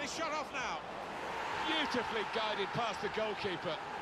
he's shot off now. Beautifully guided past the goalkeeper.